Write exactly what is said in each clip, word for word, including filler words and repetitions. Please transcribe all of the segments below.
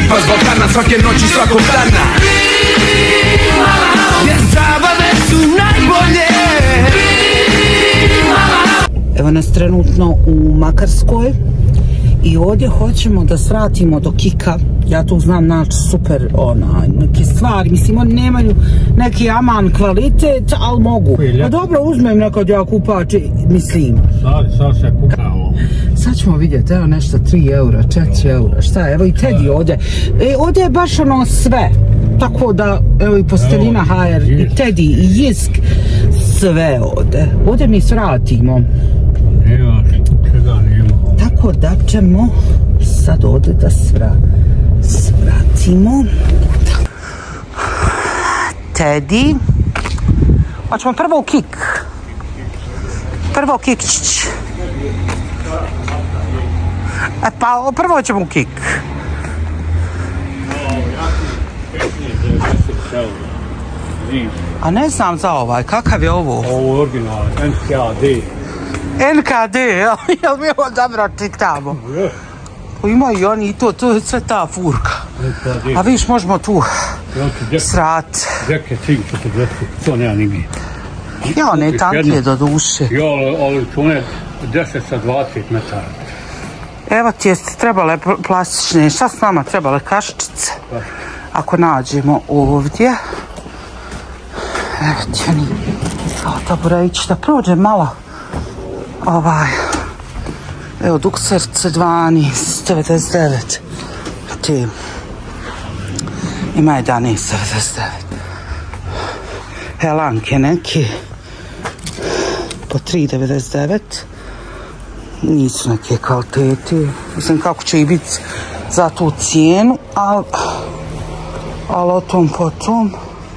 ekipa s Balkana, svake noći svakog dana. Jer zabave su najbolje. Evo nas trenutno u Makarskoj i ovdje hoćemo da svratimo do Kika. Ja tu znam naći super onaj, neke stvari, mislim oni nemaju neki aman kvalitet, ali mogu. Pa dobro, uzmem nekad ja kupači, mislim. Sad, sad se kupao. Sad ćemo vidjeti, evo nešto tri eura, četiri eura, šta, evo i Teddy ovdje. E, ovdje je baš ono sve, tako da, evo i Posteljina ha er, i Teddy, i Jisk, sve ovdje. Ovdje mi svratimo. Nema, čega nema. Tako da ćemo sad ovdje da svra, svratimo. Teddy. Hoćemo prvo u Kik. Prvo u Kikčić. E pa prvo ćemo u Kik. A ne znam za ovaj, kakav je ovo? Ovo je original, en ka de. en ka de, jel mi ovo dobro čitamo? Ima i oni i to, to je sve ta furka. A viš, možemo tu srat. Deke cink četrdeset, to nema nigdje. Ja, ne tanke do duše. Ja, ali one deset sa dvadeset metara. Evo ti jeste trebale plastične, šta s nama trebale kaščice? Ako nađemo ovdje. Evo ti oni, kao taburejić, da prođe malo. Ovaj, evo dukserce dvanaest devedeset devet. Ti, ima jedanaest devedeset devet. Helanke neki, po tri devedeset devet. Nisu neke kvalitete. Mislim kako će i biti za tu cijenu, ali ali o tom potom.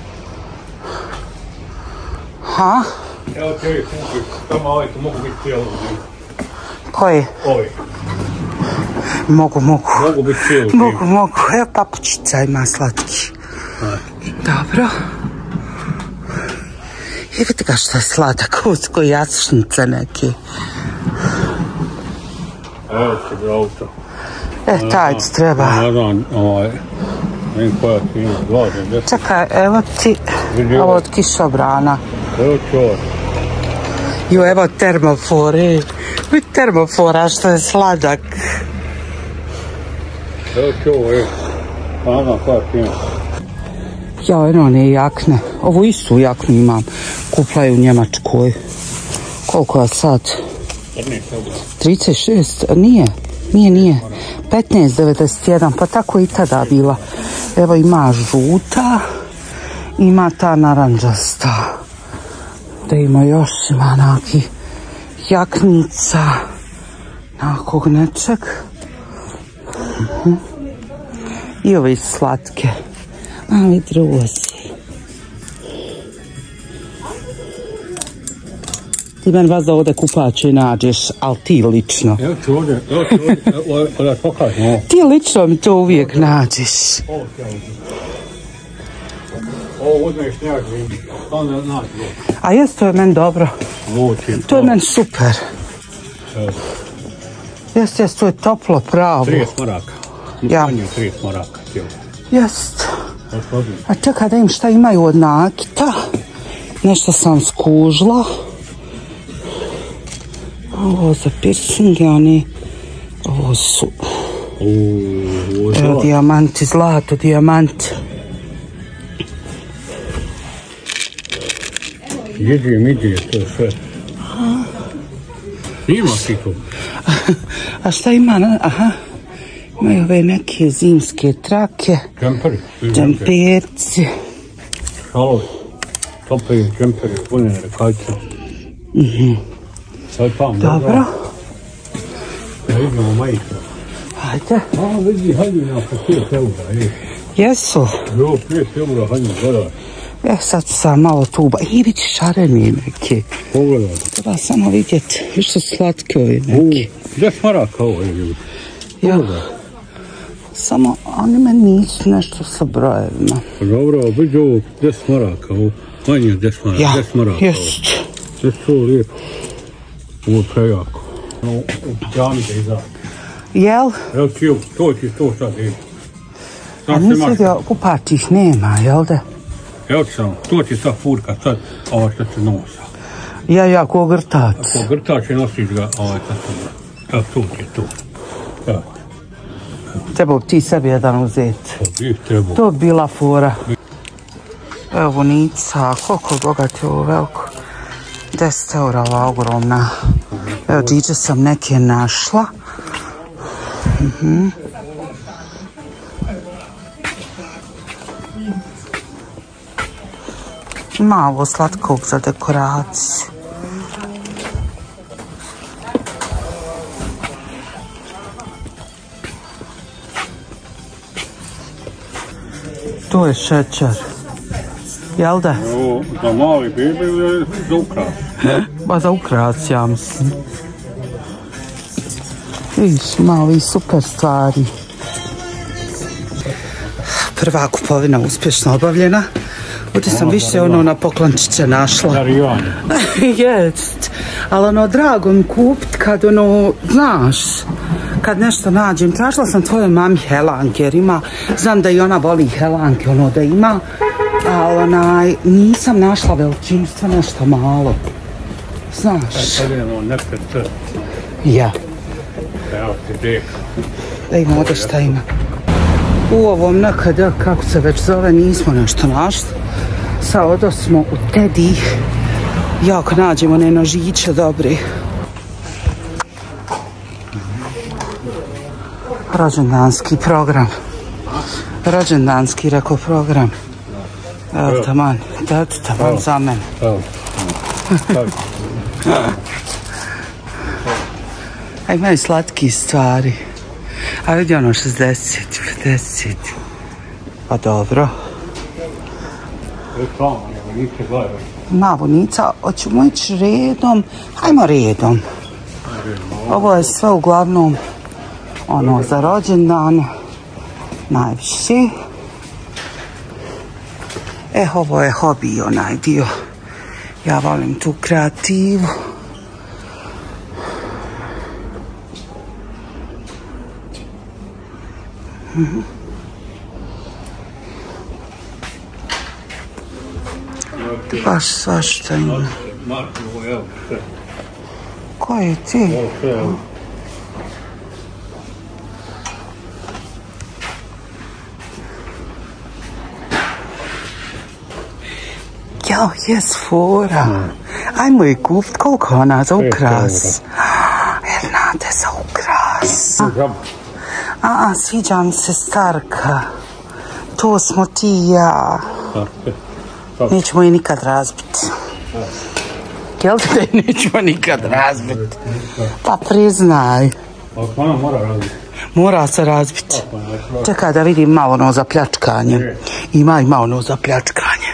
Ha? Evo te je kupi, tamo ovaj to mogu biti cijelo. Koji? Ovi. Mogu, mogu. Mogu biti cijelo. Mogu, mogu. Evo papučica ima slatki. Dobro. I vidite ga što je sladak, usko jasnice neke. Evo će bi auto. E, taj ti treba. Ne znam, ovaj, vidim koja ti ima, dva deset. Čekaj, evo ti, ovo od kišobrana. Evo će ovo. Jo, evo termofore. Vidi termofora što je sladak. Evo će ovo, evo. Pa znam koja ti ima. Ja, eno one jakne. Ovu istu jaknu imam. Kupla je u Njemačkoj. Koliko je sad? trideset šest, nije, nije, nije. petnaest devedeset jedan, pa tako i tada bila. Evo ima žuta, ima ta naranđasta. Da ima još, ima neki jaknica, nakog nečeg. Uh-huh. I ove slatke. Ali druzi. Ti meni vas da ovdje kupače nađeš, ali ti lično. Evo ću ovdje, evo ću ovdje, ovdje pokažem. Ti lično mi to uvijek nađeš. Ovo ću ovdje. Ovo uzmeš njak, onda naći. A jes, to je meni dobro. To je meni super. Jes, jes, to je toplo, pravo. trideset maraka. Ja. trideset maraka. Jest. A čekaj da im šta imaju od nakita. Nešto sam skužila. Ovo za piercinge, oni, ovo su, evo dijamanti, zlato, dijamanti. Jeđujem, iđe, to je sve. Ima sikom. A šta ima, aha, imaju ove neke zimske trake. Džemperi. Džemperci. Šalovi. Topli džemperi, punjene rekajce. Mhm. Sad pam, dobro. Da vidimo majicu. Hajde. A, vidi, hajde na po pet eura, je. Jesu. Jo, pet eura, hajde, gledaj. E, sad ću sam malo tuba. I vidi šareni neke. Pogledaj. Treba samo vidjeti. Viš su slatke ovi neki. deset maraka ovo je ljudi. Pogledaj. Samo, oni meni nisu nešto sa brojevima. Dobro, vidi ovo deset maraka, ovo manje deset maraka. Ja, deset maraka. jest. To je to lijepo. Ovo je prejako. U džami da izađe. Jel? Evo ti, to ti to sad je. A nisi vidio, u partijih nema, jel da? Evo ti sam, to će sad furka, sad ovo što se nosa. Ja, ja, ko grtač. Ako grtač je nosiš ga, ovaj sad se evo, tu ti je tu. Evo. Trebao bi ti sebi jedan uzeti. To bi trebao. To bi bila fora. Evo vunica, koliko boga ti je ovo veliko. deset eura ova ogromna. Evo diđe sam neke našla. Mhm. Malo slatkog za dekoraciju. To je šećer. Jel da? Ovo za mali bebe ili za ukras? Ba za ukras, ja mislim. Viš, mali super stvari. Prva kupovina uspješno obavljena. Ovdje sam više ono na poklončiće našla. Darivanje. Jest. Ali ono, drago mi kupit kad ono, znaš, kad nešto nađem. Tražila sam tvojoj mami helanke, jer ima, znam da i ona voli helanke, ono da ima, ali onaj, nisam našla veličinu, sve nešto malo. Znaš. Sad je ono nekad sve. Ja. Evo ti deka. Da ima ovdje šta ima. U ovom nekada, kako se već zove, nismo nešto našli. Sad odo smo u Teddy. Jako nađemo one nožiće dobri. Rođendanski program. Rođendanski, rekao, program. Evo, taman, dajte taman za mene. Evo. A imaju slatki stvari. A vidi ono šezdeset, pedeset. Pa dobro. Ma vunica, hoćemo ići redom. Hajmo redom. Ovo je sve uglavnom ono za rođendan. Najviše. E, ovo je hobi, onaj dio. Ja volim tu kreativu. Mm-hmm. Baš svašta ima. Ko je ti? Jao, jes fora. Ajmo i kupit, koliko ona za ukras? Ernade, za ukras. A, sviđa mi se Starka. To smo ti i ja. Nećemo je nikad razbiti. Jel te da je nećemo nikad razbiti? Pa priznaj. Ona mora razbiti. Mora se razbiti. Čekaj da vidim malo ono za pljačkanje. Ima ima ono za pljačkanje.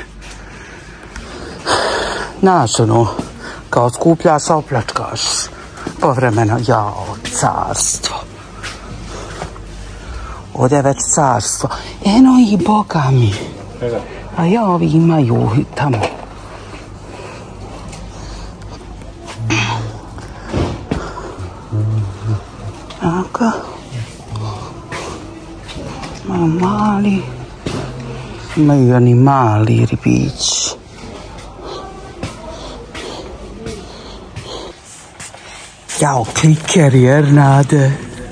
Znaš ono, kao skupljaš, a opljačkaš. Povremeno, jao, carstvo. Ovdje je već carstvo. Eno i boga mi. A ja ovi imaju tamo. Aka. Malo mali. Imaju oni mali ribići. Jao, klikeri, Ernade.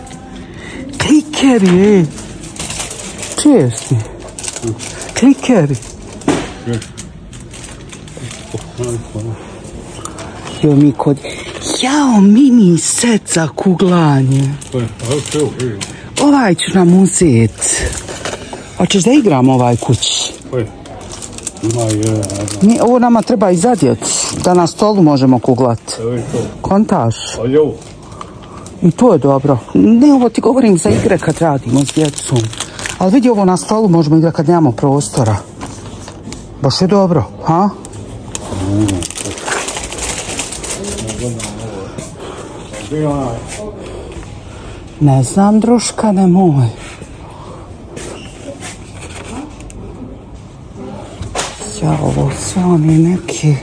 Klikeri, čije si? Klikeri. Jo, mi kod... Jao, mini set za kuglanje. Ovaj ću nam uzeti. Hoćeš da igram ovaj kući? Mi, ovo nama treba i za djecu, da na stolu možemo kuglati. Kontaš? I to je dobro. Ne, ovo ti govorim za igre kad radimo s djecom. Ali vidi, ovo na stolu možemo igrati kad nemamo prostora. Baš je dobro, ha? Ne znam, druška, nemoj. Ja, ovo sve oni neki...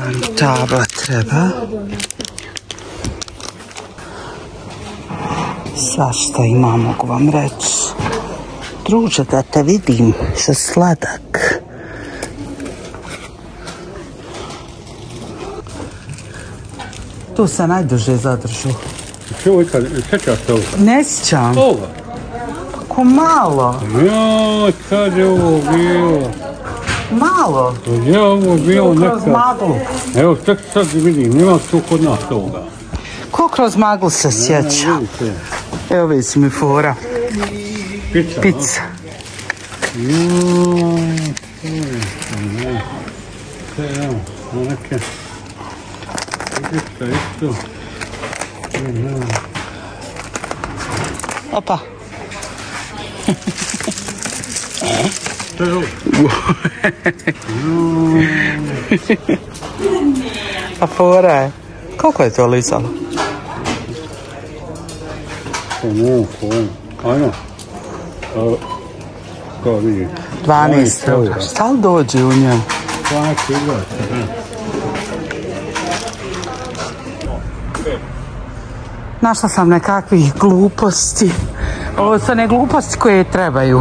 Tabla treba. Svašta ima, mogu vam reći. Druže, da te vidim, što sladak. Tu se najduže zadržu. Što ikad, sjećaš se ovoga? Ne sjećam. Ovoga? Ko malo. Ja, kad je ovo bilo? Malo. Ja, ovo je bilo Tu kroz nekad. maglu. Evo, sad, sad vidim, nema tu kod nas ovoga. Ko kroz maglu se sjeća? Vidite, Evo vidi si mi fora. pizza. Pizza. Joj, sve, evo, neke. Pizza isto. Opa. Što je ovo? A fora je. Koliko je to lisalo? To ne, kojem. Ajmo. Kao vidi. dvanaest eura. Šta li dođe u njemu? dvanaest igrača, ne. Našla sam nekakvih gluposti. Ovo su ne gluposti koje trebaju.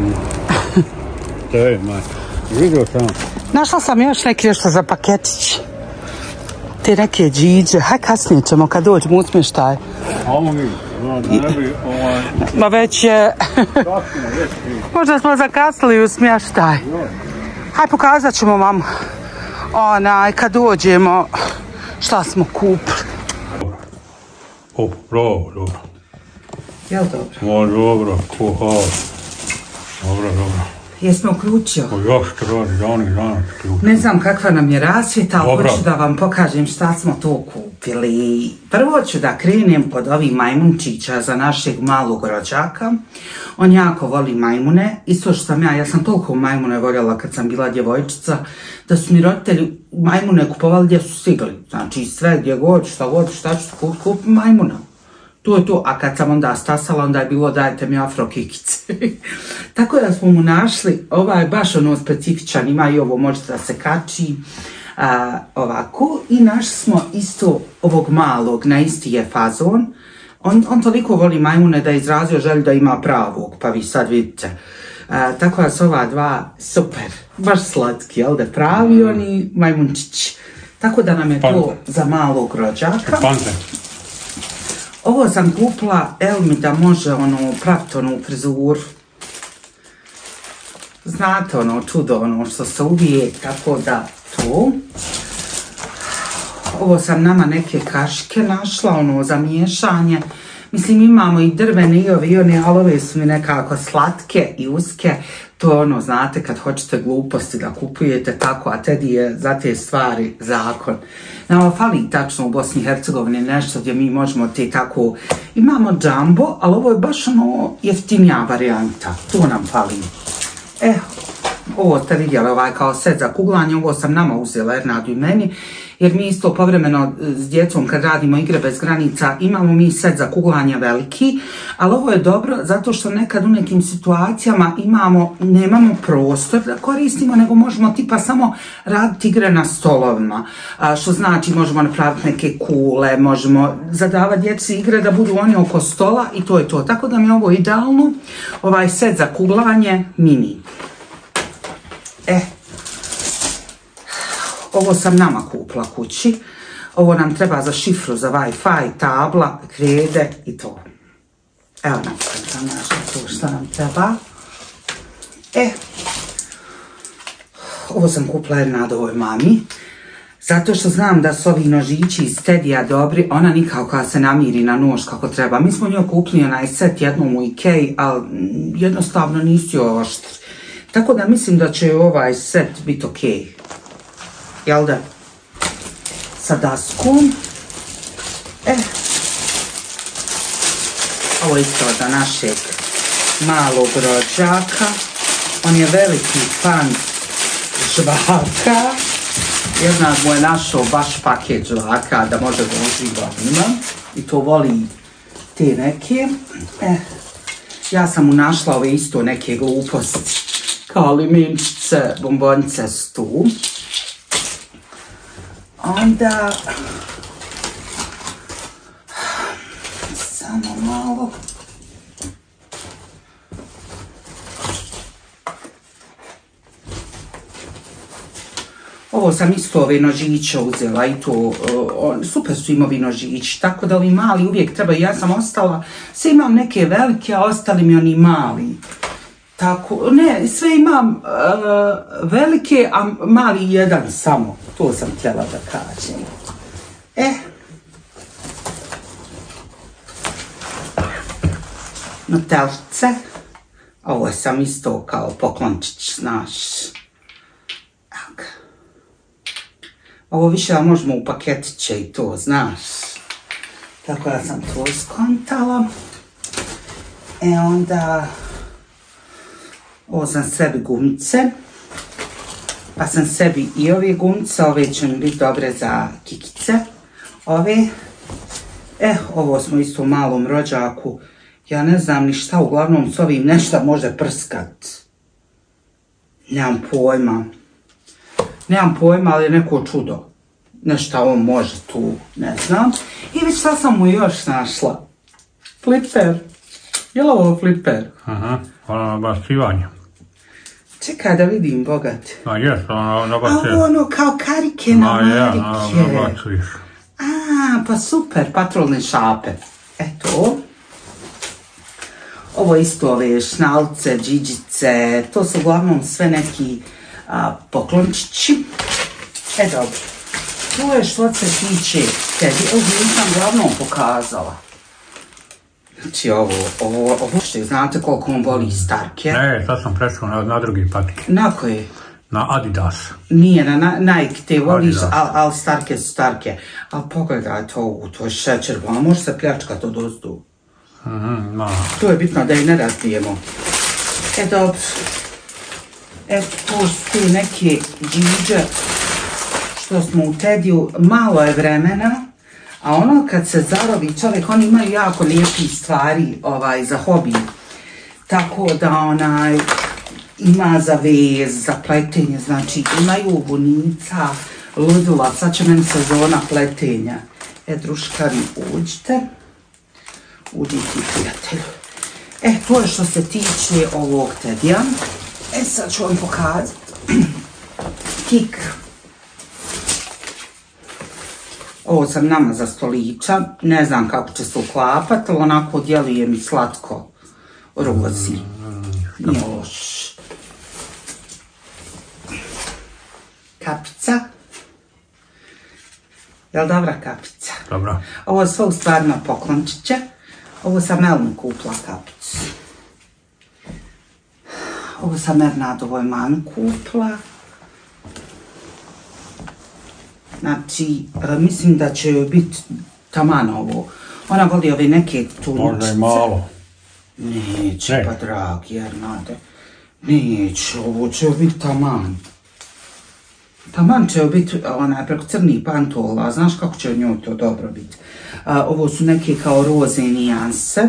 To je, maj. Vidio sam. Našla sam još neki nešto za paketić. Te neke džiđe. Haj kasnije ćemo kad dođemo u smještaj. Ovo mi, da ne bi ovaj... Ma već je... Kasno, već mi. Možda smo zakasnili u smještaj. Haj pokazat ćemo vam onaj kad dođemo šta smo kupili. O, bravo, dobro. Jel dobro? O, dobro, ko hvala. Dobro, dobro. Jesmo uključio? O, još što radi, danih dana ključ. Ne znam kakva nam je rasvjeta, ali Dobro. hoću da vam pokažem šta smo to kupili. Prvo ću da krenem od ovih majmunčića za našeg malog rođaka. On jako voli majmune. Isto što sam ja, ja sam toliko majmune voljela kad sam bila djevojčica, da su mi roditelji majmune kupovali gdje su stigli. Znači sve gdje god, šta god, šta ću kup, kup majmuna. To je to, a kad sam onda stasala, onda je bilo dajte mi afrokikice. Tako da smo mu našli, ovaj baš ono specifičan, ima i ovo može da se kači, a, ovako. I našli smo isto ovog malog, na isti je fazon. On, on toliko voli majmune da je izrazio želju da ima pravog, pa vi sad vidite. A, tako da su ova dva super, baš slatki, jel da pravi oni majmunčići. Tako da nam je to za malog rođaka. Pante. Ovo sam kupila, evo mi da može ono praviti onu frizuru. Znate ono čudo, ono što se uvijek, tako da to. Ovo sam nama neke kaške našla, ono za miješanje. Mislim imamo i drvene i ove i one, ali ove su mi nekako slatke i uske. To je ono, znate, kad hoćete gluposti da kupujete tako, a Teddy je za te stvari zakon. Nama fali tačno u Bosni i Hercegovini nešto gdje mi možemo te tako... Imamo džambo, ali ovo je baš ono jeftinija varijanta. To nam fali. Evo, ovo ste vidjeli, ovaj kao set za kuglanje, ovo sam nama uzela Ernadu i meni, jer mi isto povremeno s djecom kad radimo igre bez granica imamo mi set za kuglanje veliki, ali ovo je dobro zato što nekad u nekim situacijama imamo, nemamo prostor da koristimo, nego možemo tipa samo raditi igre na stolovima, a, što znači možemo napraviti neke kule, možemo zadavati djeci igre da budu oni oko stola i to je to. Tako da mi je ovo idealno, ovaj set za kuglanje mini. E, ovo sam nama kupila kući. Ovo nam treba za šifru, za Wi-Fi, tabla, krede i to. Evo nam sam našla to što nam treba. E, ovo sam kupila Ernadovoj mami. Zato što znam da su ovi nožići iz Tedija dobri, ona nikako kada se namiri na nož kako treba. Mi smo njoj kupili onaj set jednom u Ikei, ali jednostavno nisi oštri. Tako da mislim da će ovaj set biti ok. Jel da? Sa daskom. E. Ovo je isto za našeg malog rođaka. On je veliki fan žvaka. Jedna mu je našao baš paket žvaka da može da uživa njima. I to voli te neke. E. Ja sam mu našla ove isto neke gluposti. Kao limenčice, bombonice su tu. Onda... Samo malo... Ovo sam isto ove nožiće uzela i to, o, super su im ovi nožići, tako da ovi mali uvijek trebaju, ja sam ostala, sve imam neke velike, a ostali mi oni mali. Tako, ne, sve imam uh, velike, a mali jedan samo, to sam htjela da kažem. E, Nutelce, ovo sam isto kao poklončić, znaš. Ovo više možemo u paketiće i to, znaš. Tako da sam to skontala. E onda, ovo sam sebi gumice. Pa sam sebi i ove gumice, ove će mi biti dobre za kikice. Ove, eh, ovo smo isto u malom rođaku. Ja ne znam ni šta, uglavnom s ovim nešto može prskat. Nemam pojma. Nemam pojma, ali je neko čudo. Nešto on može tu, ne znam. I već šta sam mu još našla? Flipper. Je li ovo flipper? Aha, ono nabacivanje. Čekaj da vidim, bogat. Ma jes, ono nabacuje. A ono kao karike na marike. Ma ja, nabacuješ. A, pa super, patrolne šape. Eto. Ovo isto ove šnalce, džiđice, to su uglavnom sve neki a, poklončići. E dobro, to je što se tiče tebi, ovo nisam uglavnom pokazala. Znači ovo, ovo, ovo što znate koliko on voli Starke. Ne, sad sam prešao na, na drugi patike. Na koje? Na Adidas. Nije, na, na Nike te voliš, ali al Starke su Starke. Ali pogledajte ovo, to je šećer, a može se pljačkati od ozdu. Mm, no. To je bitno da i ne razbijemo. E dobro. E to su tu neke džiđe što smo u Tediju. Malo je vremena, a ono kad se zarobi čovjek, oni imaju jako lijepi stvari ovaj, za hobi. Tako da onaj ima za vez, za pletenje, znači imaju vunica, ludila, sad će meni sezona pletenja. E druškari, uđite. Uđi ti prijatelju. E, to je što se tiče ovog Tedija. E, sad ću vam pokazati. Kik. Ovo sam nama za stolića. Ne znam kako će se uklapati, ali onako djeluje mi slatko. Rozi. Nije loš. Kapica. Jel dobra kapica? Dobra. Ovo je sve u stvarima poklončiće. Ovo sam Elmi kupila kapicu. Ovo sam Ernadovoj mami kupila. Znači, mislim da će joj biti taman ovo. Ona voli ove neke tuničice. Možda i malo. Neće, ne. Pa dragi Ernade. Neće, ovo će joj biti taman. Taman će joj biti onaj preko crnih pantola, znaš kako će njoj to dobro biti. A, ovo su neke kao roze nijanse.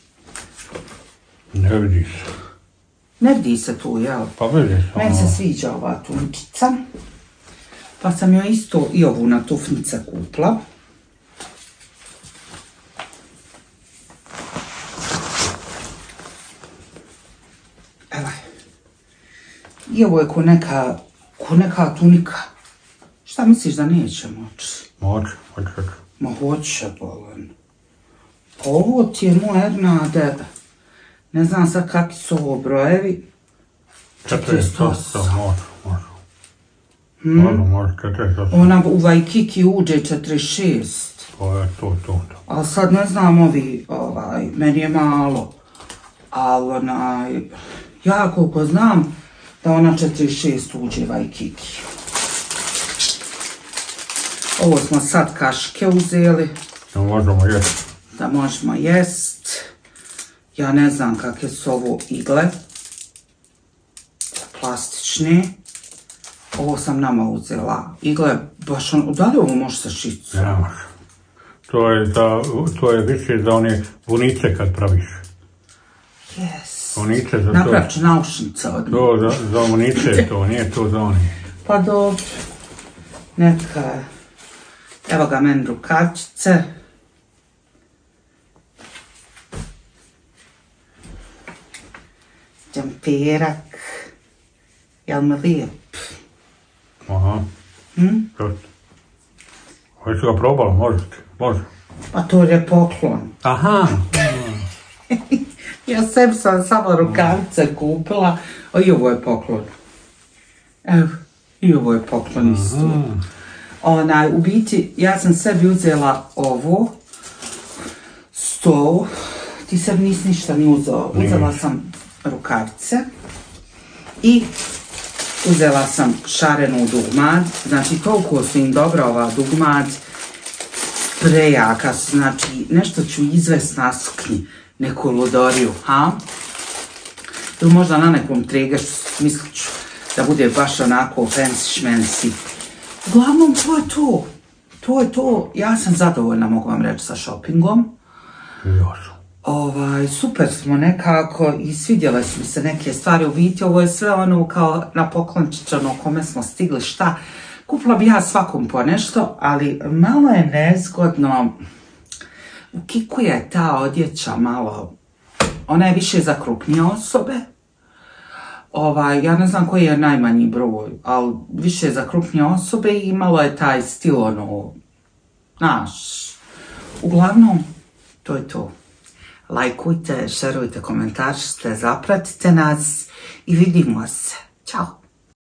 Ne vidi se. Ne vidi se tu, jel? Pa vidi se. Meni se sviđa ova tuničica. Pa sam joj isto i ovu na tufnice kupila. Evo. I ovo je ko neka, ko neka tunika. Šta misliš da neće moći? Moći, hoće. Ma hoće, bolan. Ovo ti je moj Ernade. Ne znam sad kakvi su ovo brojevi. četrdeset osam, može, može. Može, može, četrdeset osam. Ona u Waikiki uđe četrdeset šest. To je to, to, to. Ali sad ne znam ovi, ovaj, meni je malo. Ali onaj, ja koliko znam da ona četrdeset šest uđe Waikiki. Ovo smo sad kaške uzeli. Da možemo jest. Da možemo jest. Ja ne znam kakve su ovo igle. Plastične. Ovo sam nama uzela. Igle, baš ono, da li ovo može sa šicom? Ne može. To je, za, to je više za one vunice kad praviš. Yes. Vunice za to. Napravit ću naušnice od njih. To za, za vunice to, nije to za one. Pa dobro. Neka. Evo ga meni rukavičice. Džamperak. Jel mi lijep? Aha. Hm? Hoću ga probala, možete, može. Pa to je poklon. Aha. Ja sebi sam samo rukavice kupila, a i ovo je poklon. Evo, i ovo je poklon isto. Onaj, u biti, ja sam sebi uzela ovo, stol, ti sebi nisi ništa ni uzela. Uzela sam rukavice i uzela sam šarenu dugmad, znači toliko su im dobra ova dugmad, prejaka su, znači nešto ću izvest na suknji, neku ludoriju, ha? Ili možda na nekom tregašu, mislit ću da bude baš onako fancy šmensi. Uglavnom, to je to. To je to. Ja sam zadovoljna, mogu vam reći, sa shoppingom. Još. Ovaj, super smo nekako i svidjele su mi se neke stvari u biti. Ovo je sve ono kao na poklončić, ono kome smo stigli šta. Kupila bi ja svakom po nešto, ali malo je nezgodno. U Kiku je ta odjeća malo, ona je više za krupnije osobe. Ovaj, ja ne znam koji je najmanji broj, ali više za krupnije osobe i malo je taj stil, ono, znaš. Uglavnom, to je to. Lajkujte, šerujte, komentaršite, zapratite nas i vidimo se. Ćao!